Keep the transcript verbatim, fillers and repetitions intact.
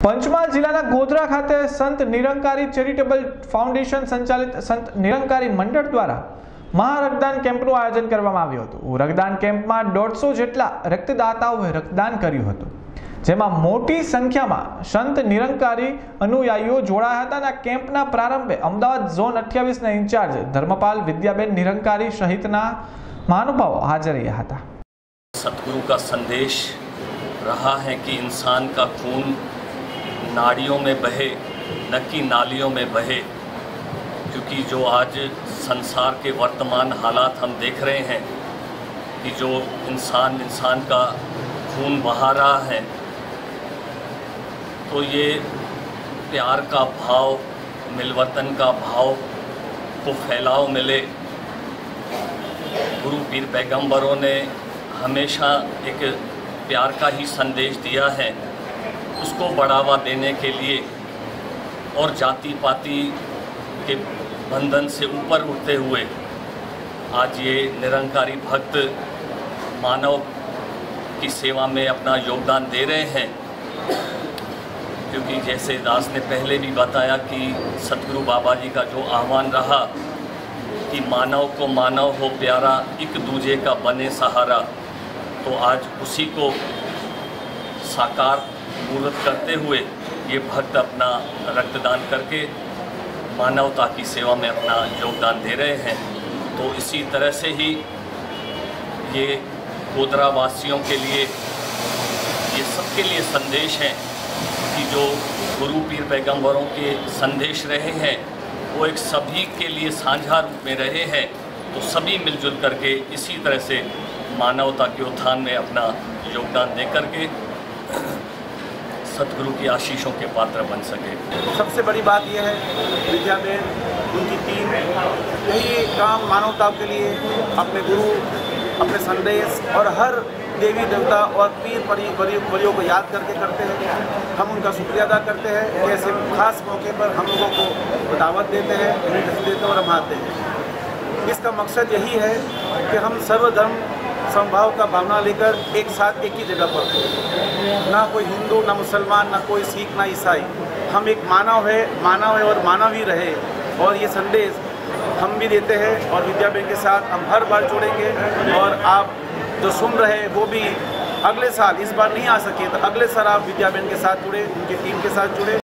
પંચમહાલ જિલ્લાના ગોધરા ખાતે સંત નિરંકારી ચેરિટેબલ ફાઉન્ડેશન સંચાલિત સંત નિરંકારી મંડળ દ્વારા મહારક્તદાન કેમ્પનું આયોજન કરવામાં આવ્યું હતું। રક્તદાન કેમ્પમાં દોઢસો જેટલા રક્તદાતાઓએ રક્તદાન કર્યું હતું, જેમાં મોટી સંખ્યામાં સંત નિરંકારી અનુયાયીઓ જોડાયા હતા। આ કેમ્પના પ્રારંભે અમદાવાદ ઝોન અઠ્યાવીસ ના ઇન્ચાર્જ ધર્મપાल विद्याबेन निरंकारी सहितना महानुभावों हाजिर રહ્યા હતા। सतगुरु का संदेश रहा है कि इंसान का खून नाड़ियों में बहे, न कि नालियों में बहे, क्योंकि जो आज संसार के वर्तमान हालात हम देख रहे हैं कि जो इंसान इंसान का खून बहा रहा है, तो ये प्यार का भाव, मिलवतन का भाव को फैलाव मिले। गुरु पीर पैगंबरों ने हमेशा एक प्यार का ही संदेश दिया है, उसको बढ़ावा देने के लिए और जाति पाति के बंधन से ऊपर उठते हुए आज ये निरंकारी भक्त मानव की सेवा में अपना योगदान दे रहे हैं। क्योंकि जैसे दास ने पहले भी बताया कि सतगुरु बाबा जी का जो आह्वान रहा कि मानव को मानव हो प्यारा, एक दूजे का बने सहारा, तो आज उसी को साकार मूर्त करते हुए ये भक्त अपना रक्तदान करके मानवता की सेवा में अपना योगदान दे रहे हैं। तो इसी तरह से ही ये गोधरा वासियों के लिए, ये सबके लिए संदेश है कि जो गुरु पीर पैगंबरों के संदेश रहे हैं वो एक सभी के लिए साझा रूप में रहे हैं। तो सभी मिलजुल करके इसी तरह से मानवता के उत्थान में अपना योगदान दे करके सतगुरु की आशीषों के पात्र बन सके। सबसे बड़ी बात यह है विद्याबेन, उनकी टीम यही काम मानवता के लिए अपने गुरु, अपने संदेश और हर देवी देवता और पीर परियों को याद करके करते हैं। हम उनका शुक्रिया अदा करते हैं कि ऐसे खास मौके पर हम लोगों को दावत देते हैं, इन्विटेशन देते हैं और हम आते हैं। इसका मकसद यही है कि हम सर्वधर्म समभाव का भावना लेकर एक साथ एक ही जगह पर, ना कोई हिंदू, ना मुसलमान, ना कोई सिख, ना ईसाई, हम एक मानव है, मानव है और मानव ही रहे। और ये संदेश हम भी देते हैं और विद्याबेन के साथ हम हर बार जुड़ेंगे। और आप जो सुन रहे हैं वो भी अगले साल, इस बार नहीं आ सके तो अगले साल आप विद्याबेन के साथ जुड़े, उनकी टीम के साथ जुड़े।